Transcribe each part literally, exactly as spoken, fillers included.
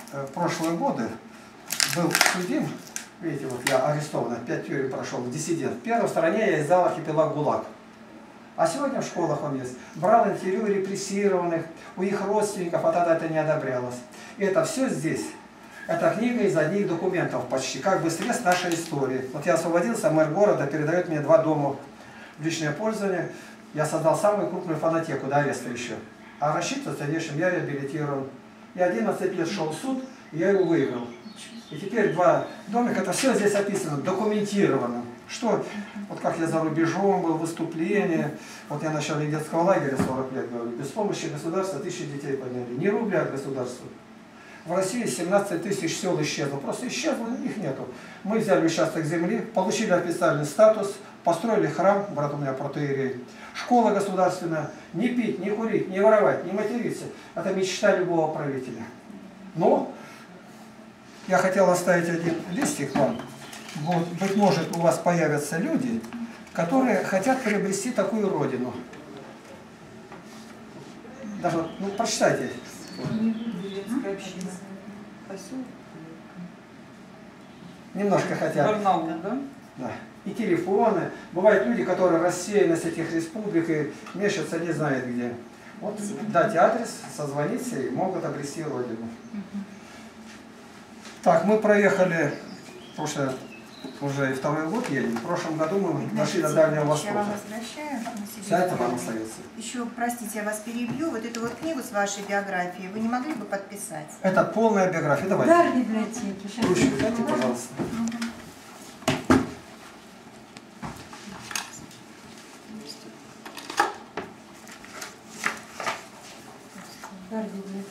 в прошлые годы был судим, видите, вот я арестован, пять тюрем прошел, диссидент. В первой стороне я издал архипелаг ГУЛАГ. А сегодня в школах он есть. Брал интервью репрессированных, у их родственников, а тогда это не одобрялось. И это все здесь. Это книга из одних документов почти, как бы срез нашей истории. Вот я освободился, мэр города передает мне два дома в личное пользование. Я создал самую крупную фонотеку до ареста еще. А рассчитываться в дальнейшем я реабилитирован. Я одиннадцать лет шел в суд, и я его выиграл. И теперь два домика, это все здесь описано, документировано. Что, вот как я за рубежом был, выступление, вот я начал детского лагеря сорок лет, говорю, без помощи государства тысячи детей подняли, не рубля от государства. В России семнадцать тысяч сел исчезло, просто исчезло, их нету. Мы взяли участок земли, получили официальный статус, построили храм, брат у меня протоиерей, школа государственная, не пить, не курить, не воровать, не материться. Это мечта любого правителя. Но я хотел оставить один листик вам. Вот, быть может, у вас появятся люди, которые хотят приобрести такую родину. Даже, ну, прочитайте. Немножко хотят. Барнаул, да? Да. И телефоны. Бывают люди, которые рассеяны с этих республик и мешаются не знают где. Вот дать адрес, созвониться и могут обрести родину. Так, мы проехали, прошлое, уже и второй год едем. В прошлом году мы дошли до Дальнего Востока. Я вам возвращаю. Вся это вам остается. Еще, простите, я вас перебью. Вот эту вот книгу с вашей биографией вы не могли бы подписать? Это полная биография. Давайте. Да, в библиотеке. Сейчас. Ручку дайте, пожалуйста. Да, в библиотеке.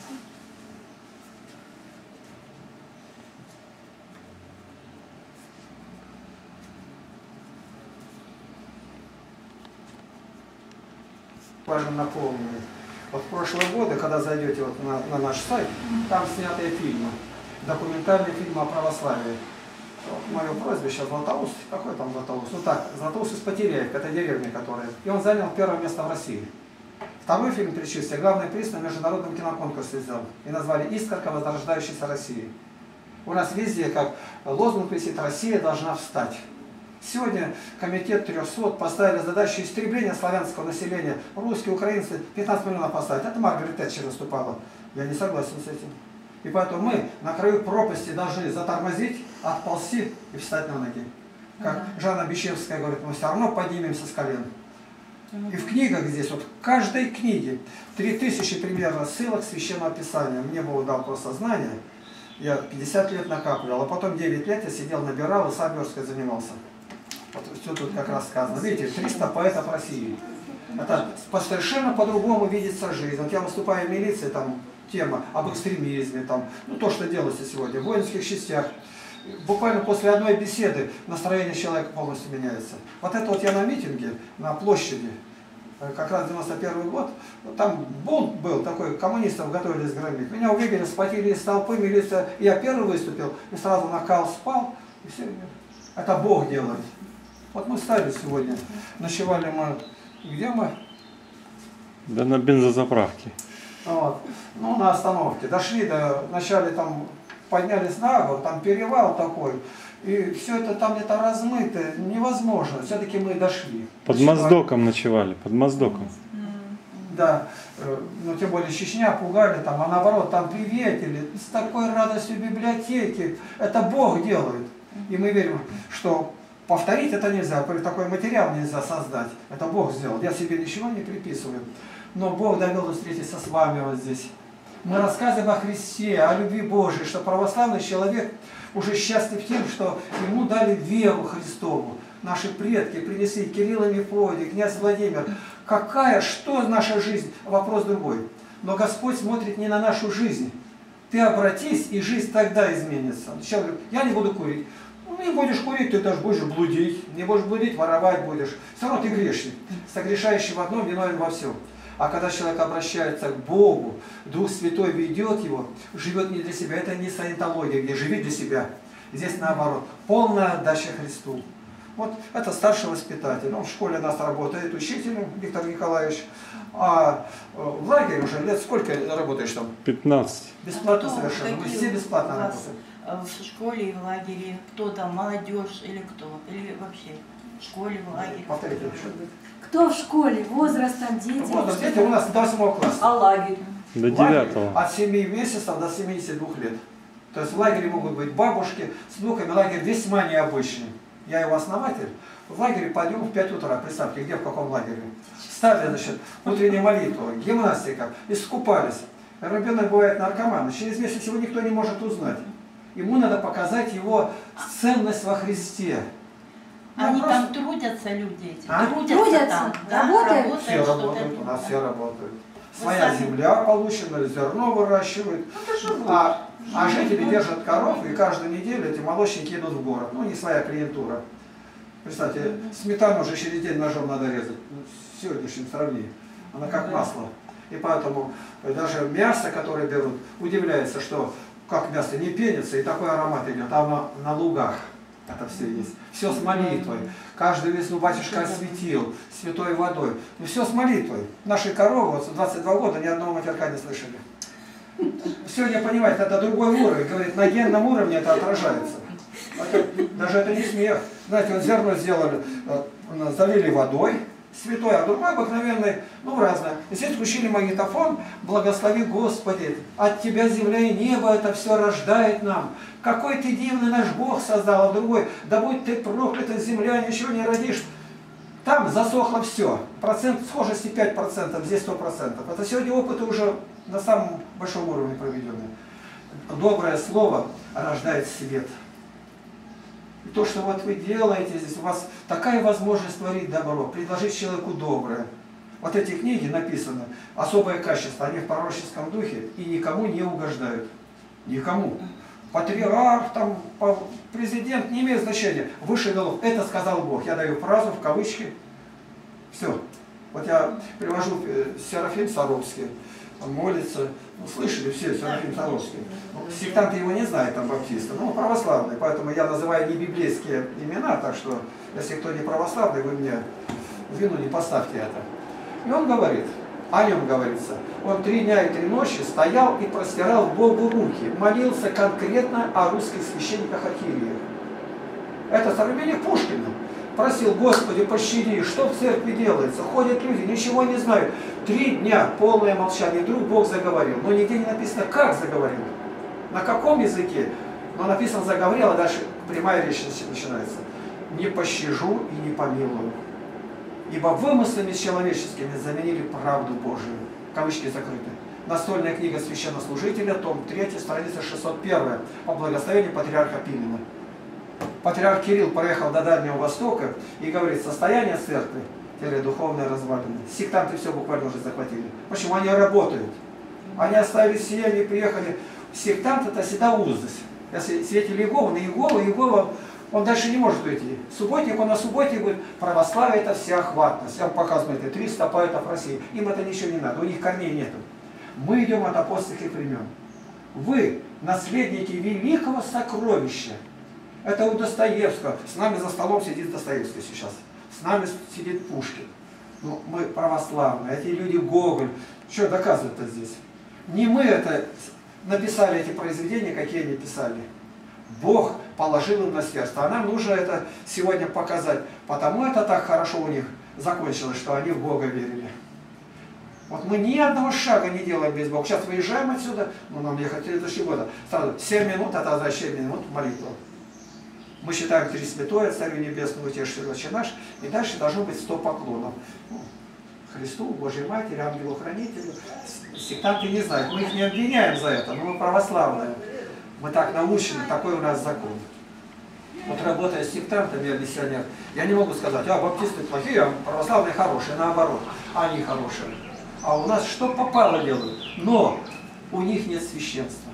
Правильно напомнили. Вот в прошлые годы, когда зайдете вот на, на наш сайт, там снятые фильмы, документальные фильмы о православии. Вот мое прозвище Златоуст, какой там Златоуст? Ну так, Златоуст из Потеряевки, это деревня, которая. И он занял первое место в России. Второй фильм «Причистие» главный приз на международном киноконкурсе взял. И назвали «Искорка возрождающейся России». У нас везде, как лозунг висит, Россия должна встать. Сегодня комитет трёхсот поставили задачу истребления славянского населения. Русские, украинцы, пятнадцать миллионов поставить. Это Маргарет Тэтчер выступала. Я не согласен с этим. И поэтому мы на краю пропасти должны затормозить, отползти и встать на ноги. Как Жанна Бичевская говорит, мы все равно поднимемся с колен. И в книгах здесь, вот в каждой книге, три тысячи примерно ссылок Священного Писания. Мне Бог дал просто знание. Я пятьдесят лет накапливал, а потом девять лет я сидел, набирал и сам версткой занимался. Вот все тут как раз сказано. Видите, триста поэтов России. Это совершенно по-другому видится жизнь. Вот я выступаю в милиции, там тема об экстремизме, там, ну то, что делается сегодня, в воинских частях. Буквально после одной беседы настроение человека полностью меняется. Вот это вот я на митинге, на площади, как раз девяносто первый год, там бунт был такой, коммунистов готовились громить. Меня увидели, схватили из толпы, милиция, я первый выступил, и сразу накал спал, и все. Это Бог делает. Вот мы стали сегодня, ночевали мы, где мы? Да на бензозаправке. Вот. Ну, на остановке. Дошли до, вначале там поднялись на гору, там перевал такой, и все это там где-то размыто, невозможно. Все-таки мы дошли. Под Ночевали. Моздоком ночевали, под Моздоком. Да, ну тем более Чечня пугали там, а наоборот там приветили, с такой радостью библиотеки. Это Бог делает. И мы верим, что повторить это нельзя, такой материал нельзя создать. Это Бог сделал. Я себе ничего не приписываю. Но Бог довел встретиться с вами вот здесь. Мы рассказываем о Христе, о любви Божией, что православный человек уже счастлив тем, что ему дали веру Христову. Наши предки принесли Кирилл и Мефодий, князь Владимир. Какая, что наша жизнь? Вопрос другой. Но Господь смотрит не на нашу жизнь. Ты обратись, и жизнь тогда изменится. Человек говорит, я не буду курить. Ну, не будешь курить, ты даже будешь блудить. Не будешь блудить, воровать будешь. Все равно ты грешник. Согрешающий в одном, виновен во всем. А когда человек обращается к Богу, Дух Святой ведет его, живет не для себя. Это не саентология, где живи для себя. Здесь наоборот. Полная отдача Христу. Вот это старший воспитатель. Он в школе у нас работает учителем, Виктор Николаевич. А в лагере уже лет сколько работаешь там? пятнадцать. Бесплатно Кто, совершенно. Мы какие все у бесплатно вас, работаем. э, В школе и в лагере, кто там, молодежь или кто? Или вообще в школе, в лагере? Повторите, что Кто в школе? Возраст там, дети? вот, дети у нас до восьмого класса. А лагерь? До Лагерь девятого. От семи месяцев до семидесяти двух лет. То есть в лагере могут быть бабушки с внуками. Лагерь весьма необычный. Я его основатель. В лагере подъем в пять утра. Представьте, где, в каком лагере. Стали, значит, утреннюю молитву, гимнастика, искупались. Ребенок бывает наркоман. Через месяц его никто не может узнать. Ему надо показать его ценность во Христе. Ну, Они просто- там трудятся, люди эти? А? Трудятся, Трудятся, там, да? работают? Все что-то работают, у нас там. все работают. Вы Своя сами- земля получена, зерно выращивают. А, а жители держат коров, и каждую неделю эти молочники идут в город. Ну, не своя клиентура. Представьте, сметану уже через день ножом надо резать. Ну, в сегодняшнем сравнении. Она как масло. И поэтому даже мясо, которое берут, удивляется, что как мясо не пенится, и такой аромат идет, а на, на лугах это все есть. Все с молитвой. Каждую весну батюшка осветил святой водой. Ну все с молитвой. Наши коровы вот за двадцать два года ни одного матерка не слышали. Сегодня, понимаете, это другой уровень. Говорит, на генном уровне это отражается. Это, даже это не смех. Знаете, вот зерно сделали, э, залили водой святой, а другой обыкновенный, ну разное. И здесь включили магнитофон, благослови Господи, от Тебя земля и небо это все рождает нам. Какой Ты дивный наш Бог создал, а другой, да будь Ты проклята земля, ничего не родишь. Там засохло все. Процент схожести пять процентов, здесь сто процентов. Это сегодня опыты уже на самом большом уровне проведены. Доброе слово рождает свет. И то, что вот вы делаете здесь, у вас такая возможность творить добро, предложить человеку доброе. Вот эти книги написаны, особое качество, они в пророческом духе и никому не угождают. Никому. Патриарх, там, президент, не имеет значения. Выше голов. Это сказал Бог. Я даю фразу в кавычки. Все. Вот я привожу Серафим Саровский. Он молится. Ну, слышали все, Серафим Саровский. Ну, сектанты его не знают, там баптисты. Ну, православные. Поэтому я называю не библейские имена. Так что, если кто не православный, вы мне в вину не поставьте это. И он говорит, о нем говорится, он три дня и три ночи стоял и простирал Богу руки, молился конкретно о русских священниках Акириях. Это современник Пушкина. Просил, Господи, пощади, что в церкви делается? Ходят люди, ничего не знают. Три дня полное молчание, вдруг Бог заговорил. Но нигде не написано, как заговорил. На каком языке? Но написано заговорил, а дальше прямая речь начинается. Не пощажу и не помилую. Ибо вымыслами человеческими заменили правду Божию. Кавычки закрыты. Настольная книга священнослужителя, том три, страница шестьсот один, по благословению патриарха Пимена. Патриарх Кирилл проехал до Дальнего Востока и говорит, состояние церкви, духовное развалины. Сектанты все буквально уже захватили. Почему? Они работают. Они оставили семьи, приехали. Сектант это всегда узость. Если свидетель Иеговы, на Иегову, Иегова, он дальше не может уйти. Субботник, он на субботе будет, православие это всеохватность. Я вам показываю, это триста поэтов России. Им это ничего не надо, у них корней нету. Мы идем от апостольских времен. Вы наследники великого сокровища. Это у Достоевского. С нами за столом сидит Достоевский сейчас. С нами сидит Пушкин. Ну, мы православные. Эти люди Гоголь. Что доказывают-то здесь? Не мы это написали эти произведения, какие они писали. Бог положил им на сердце. А нам нужно это сегодня показать. Потому это так хорошо у них закончилось, что они в Бога верили. Вот мы ни одного шага не делаем без Бога. Сейчас выезжаем отсюда, ну нам ехать следующего года. Сразу семь минут, это за семь минут молитва. Мы считаем три святое, Царю Небесному, утешитель Отче наш, и дальше должно быть сто поклонов. Ну, Христу, Божьей Матери, Ангелу-Хранителю. Сектанты не знают, мы их не обвиняем за это, но мы православные. Мы так научены, такой у нас закон. Вот работая с сектантами, я миссионер, я не могу сказать, а баптисты плохие, а православные хорошие, наоборот, они хорошие. А у нас что попало делают, но у них нет священства.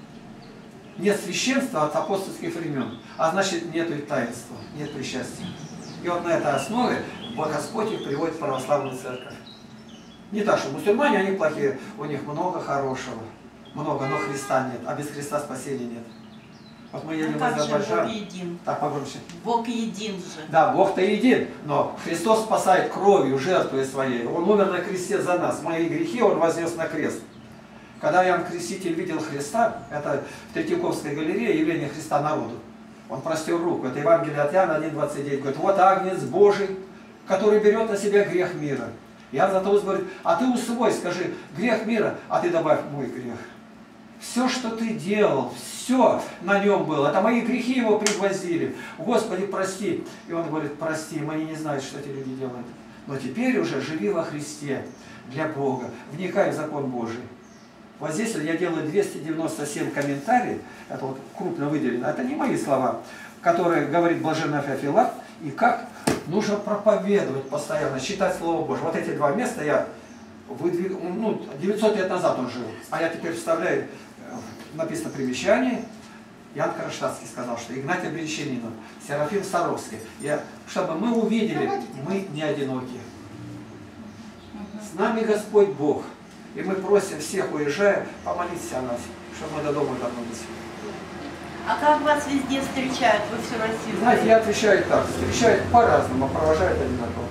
Нет священства от апостольских времен, а значит нету и таинства, нет причастия. И вот на этой основе Господь их приводит в православную церковь. Не так, что мусульмане, они плохие, у них много хорошего, много, но Христа нет, а без Христа спасения нет. Вот мы А едем в как же Бог Азербайджан. един? Так, погромче. Бог един же. Да, Бог-то един, но Христос спасает кровью, жертвой своей. Он умер на кресте за нас. Мои грехи Он вознес на крест. Когда Иоанн Креститель видел Христа, это в Третьяковской галерее явление Христа народу. Он простер руку. Это Евангелие от Иоанна один двадцать девять. Говорит, вот Агнец Божий, который берет на себя грех мира. Иоанн Златоуст говорит, а ты усвой, скажи, грех мира, а ты добавь мой грех. Все, что ты делал, все на нем было. Это мои грехи его пригвоздили. Господи, прости. И он говорит, прости, мы не знаем, что эти люди делают. Но теперь уже живи во Христе для Бога. Вникай в закон Божий. Вот здесь я делаю двести девяносто семь комментариев, это вот крупно выделено. Это не мои слова, которые говорит блаженный Феофилакт, и как нужно проповедовать постоянно, читать Слово Божие. Вот эти два места я выдвигал, ну, девятьсот лет назад он жил, а я теперь вставляю, написано примечание, Иоанн Кронштадтский сказал, что Игнатий Бринчанинов, Серафим Саровский, я, чтобы мы увидели, мы не одиноки. С нами Господь Бог. И мы просим всех, уезжая, помолиться о нас, чтобы мы до дома вернулись. А как вас везде встречают? Вы всю Россию? Знаете, я отвечаю так, встречают по-разному, а провожают одинаково.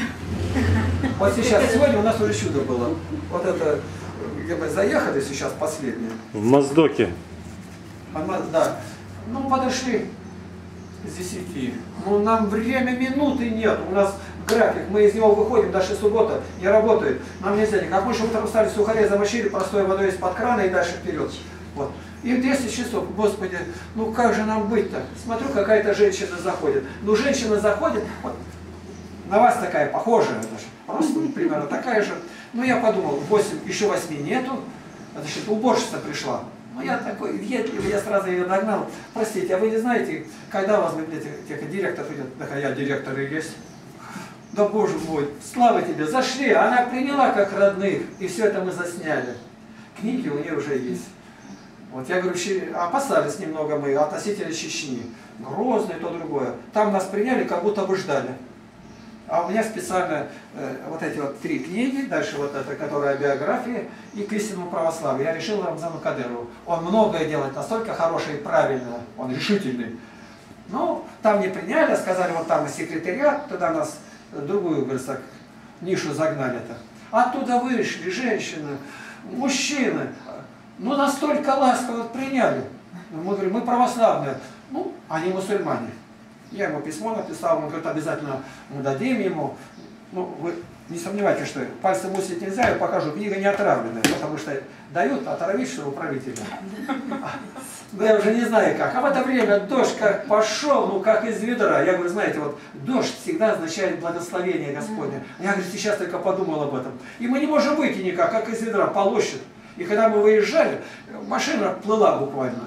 Вот сейчас, сегодня у нас уже чудо было. Вот это, где мы заехали сейчас, последнее. В Моздоке. Она, да. Ну, подошли с десяти. Ну, нам время минуты нет. У нас график, мы из него выходим, даже суббота не работает. Нам нельзя никак. Мы же утром встали, сухарей замочили, простой водой из-под крана и дальше вперед. Вот. И в десять часов, Господи, ну как же нам быть-то? Смотрю, какая-то женщина заходит. Ну, женщина заходит, вот, на вас такая похожая даже, просто примерно такая же. Ну, я подумал, восемь, еще восьми нету, значит, уборщица пришла. Ну, я такой въедливый, я сразу ее догнал. Простите, а вы не знаете, когда у вас, говорите, директор придет? Такая, я директор и есть. Да, Боже мой, слава тебе, зашли, она приняла как родных, и все это мы засняли. Книги у нее уже есть. Вот я говорю, опасались немного мы относительно Чечни. Грозный, то другое. Там нас приняли, как будто бы ждали. А у меня специально э, вот эти вот три книги, дальше вот эта, которая биография, и к истинному православию. Я решил Рамзану Кадырову. Он многое делает, настолько хорошее и правильное, он решительный. Ну, там не приняли, сказали, вот там и секретариат, туда нас другую, говорится, нишу загнали-то. Оттуда вышли женщины, мужчины, ну настолько ласково приняли. Мы говорим, мы православные, ну, они мусульмане. Я ему письмо написал, он говорит, обязательно мы дадим ему. Ну, вы не сомневайтесь, что пальцы мусить нельзя, я покажу, книга не отравленная, потому что дают отравить, что управителя. Да я уже не знаю как. А в это время дождь как пошел, ну как из ведра. Я говорю, знаете, вот дождь всегда означает благословение Господне. Я, говорю, сейчас только подумал об этом. И мы не можем выйти никак, как из ведра, полощет. И когда мы выезжали, машина плыла буквально.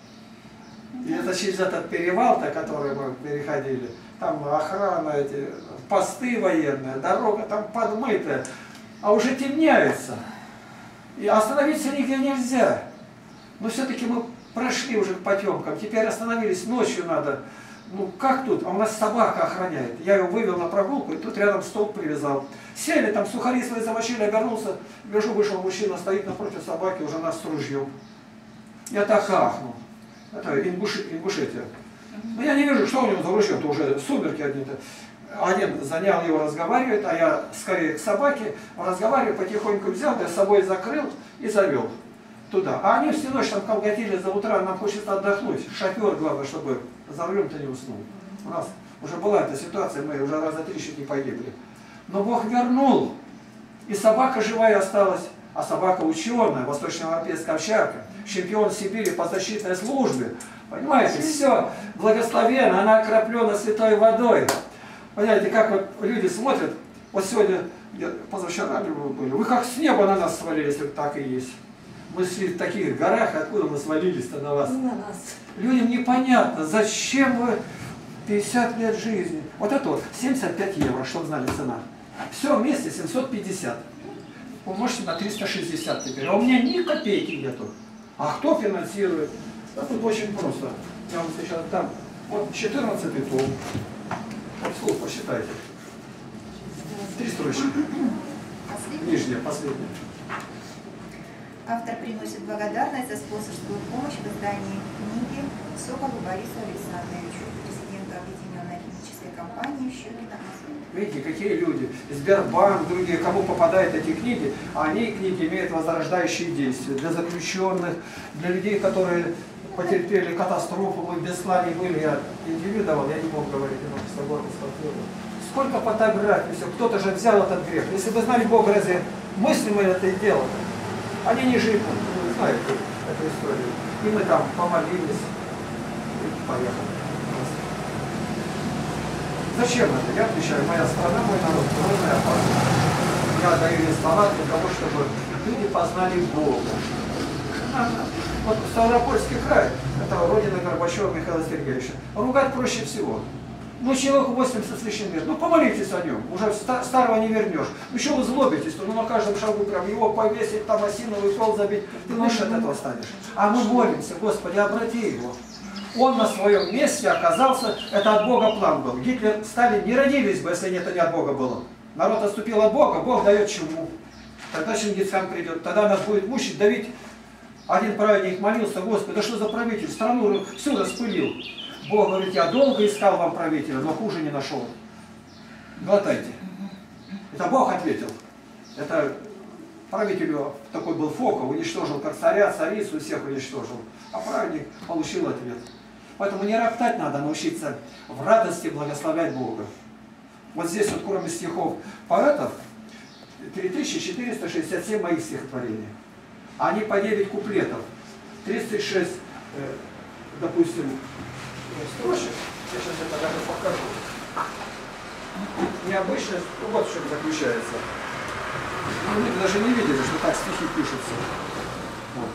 И это через этот перевал-то, который мы переходили, там охрана, эти посты военные, дорога там подмытая, а уже темняется. И остановиться нигде нельзя. Но все-таки мы прошли уже к потемкам, теперь остановились, ночью надо. Ну как тут? А у нас собака охраняет. Я его вывел на прогулку, и тут рядом столб привязал. Сели, там сухари свои замочили, обернулся, вижу, вышел мужчина, стоит напротив собаки, уже нас с ружьем. Я так ахнул. Это Ингуш... Ингушетия. Но я не вижу, что у него за ружьем-то уже сумерки одни-то. Один занял его, разговаривает, а я скорее к собаке, разговариваю, потихоньку взял, я с собой закрыл и завел туда. А они всю ночь там колготили за утра, нам хочется отдохнуть. Шофер, главное, чтобы за рулем-то не уснул. У нас уже была эта ситуация, мы уже раза три чуть не погибли. Но Бог вернул, и собака живая осталась. А собака ученая, восточноевропейская овчарка, чемпион Сибири по защитной службе. Понимаете, все благословенно, она окроплена святой водой. Понимаете, как вот люди смотрят, вот сегодня, позавчера были, вы как с неба на нас свалились, вот так и есть. Мы шли в таких горах, откуда мы свалились-то на вас? На нас. Людям непонятно, зачем вы пятьдесят лет жизни. Вот это вот, семьдесят пять евро, чтобы знали цена. Все вместе семьсот пятьдесят. Умножьте на триста шестьдесят теперь. А у меня ни копейки нету. А кто финансирует? Да тут очень просто. Я вам сейчас дам. Вот четырнадцатый том. Вот вслух посчитайте. Три строчки. Последний. Нижняя, последняя. Автор приносит благодарность за спонсорскую помощь в издании книги Соколу Борису Александровичу, президенту Объединенной химической компании в счете на Москву. Видите, какие люди, Сбербанк, другие, кому попадают эти книги, они, книги, имеют возрождающие действия для заключенных, для людей, которые потерпели катастрофу, мы в Беслане были, я интервью давал, я не мог говорить, но с тобой посмотрел. Сколько фотографий, все, кто-то же взял этот грех. Если бы знали Бог, разве мыслимо это и дело-то? Они не живут, вы знаете эту историю. И мы там помолились, и поехали. Зачем это? Я отвечаю, моя страна, мой народ, грозная опасность. Я даю слова для того, чтобы люди познали Бога. Вот Ставропольский край, это родина Горбачева Михаила Сергеевича, ругать проще всего. Ну, человеку восемьдесят с лишним лет, ну помолитесь о нем, уже старого не вернешь. Ну что вы злобитесь, то ну, на каждом шагу прям его повесить, там осиновый кол забить, ты лучше от этого станешь. А мы молимся, Господи, обрати его. Он на своем месте оказался, это от Бога план был. Гитлер, Сталин не родились бы, если это не от Бога было. Народ отступил от Бога, Бог дает чему. Тогда Чингисхан придет, тогда нас будет мучить, давить. Один праведник молился, Господи, да что за правитель, страну всю распылил. Бог говорит, я долго искал вам правителя, но хуже не нашел. Глотайте. Это Бог ответил. Это правителю такой был Фока, уничтожил как царя, царицу, всех уничтожил. А праведник получил ответ. Поэтому не роптать надо, научиться в радости благословлять Бога. Вот здесь вот кроме стихов поэтов три тысячи четыреста шестьдесят семь моих стихотворений. Они по девять куплетов. тридцать шесть, э, допустим, строчек. Я сейчас это даже покажу. Необычность, ну, вот в чем заключается. Ну, вы даже не видели, что так стихи пишутся. Вот.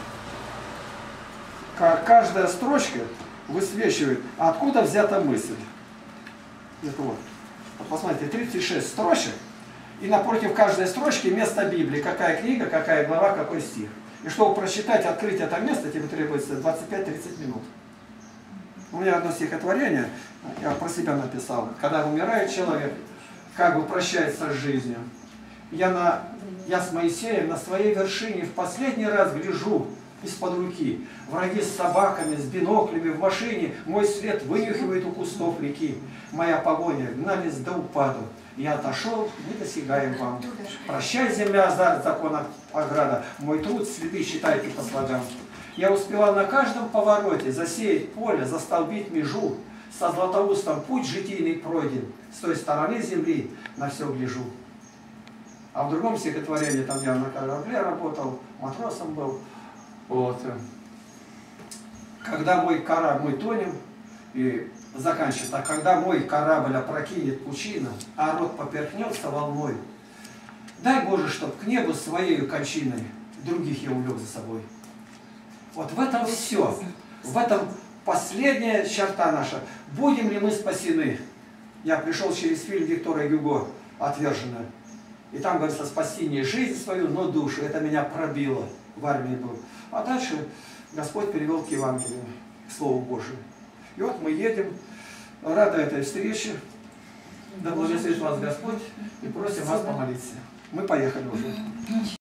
Каждая строчка высвечивает, откуда взята мысль. Это вот. Вот посмотрите, тридцать шесть строчек, и напротив каждой строчки место Библии. Какая книга, какая глава, какой стих. И чтобы прочитать, открыть это место, тебе требуется двадцать пять тридцать минут. У меня одно стихотворение, я про себя написал. Когда умирает человек, как бы прощается с жизнью. Я, на, я с Моисеем на своей вершине в последний раз гляжу из-под руки. Враги с собаками, с биноклями в машине, мой след вынюхивает у кустов реки. Моя погоня гнались до упаду. Я отошел, не досягаем вам. Прощай, земля, азарт закона ограда. Мой труд следы считайте по слогам. Я успевал на каждом повороте засеять поле, застолбить межу. Со Златоустом путь житийный пройден. С той стороны земли на все гляжу. А в другом стихотворении, там я на корабле работал, матросом был. Вот. Когда мой корабль, мы тонем, и заканчивается, а когда мой корабль опрокинет пучина, а рот поперхнется волной, дай Боже, чтоб к небу своей кончиной других я увлек за собой. Вот в этом все. В этом последняя черта наша. Будем ли мы спасены? Я пришел через фильм Виктора Гюго «Отверженная». И там говорится, спасти не жизнь свою, но душу. Это меня пробило, в армии был. А дальше Господь перевел к Евангелию, к Слову Божию. И вот мы едем, рады этой встрече. Да благословит вас Господь и просим вас помолиться. Мы поехали уже.